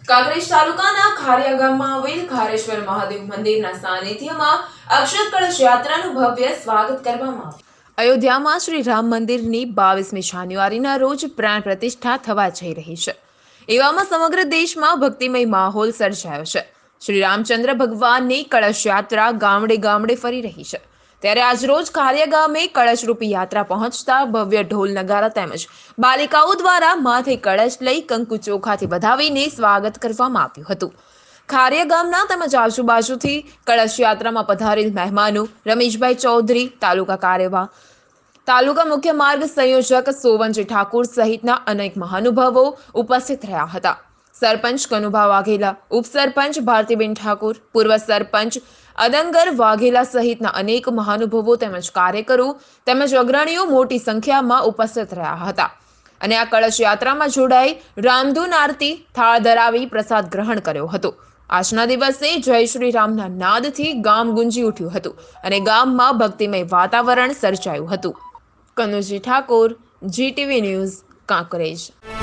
કાંકરેજ તાલુકાના ખારિયા ગામમાં આવેલ ખારેશ્વર મહાદેવ મંદિરના સાનિધ્યમાં અક્ષર કળશ યાત્રાનું ભવ્ય સ્વાગત કરવામાં આવ્યું। અયોધ્યામાં શ્રી રામ મંદિરની 22મી જાન્યુઆરીના રોજ પ્રાણ પ્રતિષ્ઠા થવા જઈ રહી છે। એવામાં સમગ્ર દેશમાં ભક્તિમય માહોલ સર્જાયો છે। શ્રી રામચંદ્ર ભગવાનની કળશ યાત્રા ગામડે ગામડે ફરી રહી છે। ત્યારે આજરોજ ખારિયા ગામે કળશરૂપી યાત્રા પહોંચતા ભવ્ય ઢોલ નગારા તેમજ બાલિકાઓ દ્વારા માથે કળશ લઈ કંકુ ચોખાથી વધાવીને સ્વાગત કરવામાં આવ્યું હતું। ખારિયા ગામના તેમજ આજુબાજુથી કળશ યાત્રામાં પધારેલ મહેમાનો રમેશભાઈ ચૌધરી, તાલુકા કાર્યવાહ, તાલુકા મુખ્ય માર્ગ સંયોજક સોવનજી ઠાકોર સહિતના અનેક મહાનુભાવો ઉપસ્થિત રહ્યા હતા। સરપંચ કનુભા વાઘેલા, ઉપસરપંચ ભારતીબેન ઠાકોર, પૂર્વ સરપંચ અદંગર વાઘેલા સહિતના અનેક મહાનુભાવો તેમજ કાર્યકરો તેમજ અગ્રણીઓ મોટી સંખ્યામાં ઉપસ્થિત રહ્યા હતા અને આ કળશ યાત્રામાં જોડાઈ રામધૂન આરતી, થાળ ધરાવી પ્રસાદ ગ્રહણ કર્યો હતો। આજના દિવસે જય શ્રી રામના નાદથી ગામ ગુંજી ઉઠ્યું હતું અને ગામમાં ભક્તિમય વાતાવરણ સર્જાયું હતું। Kanuji Thakor, GTV news, Kankrej.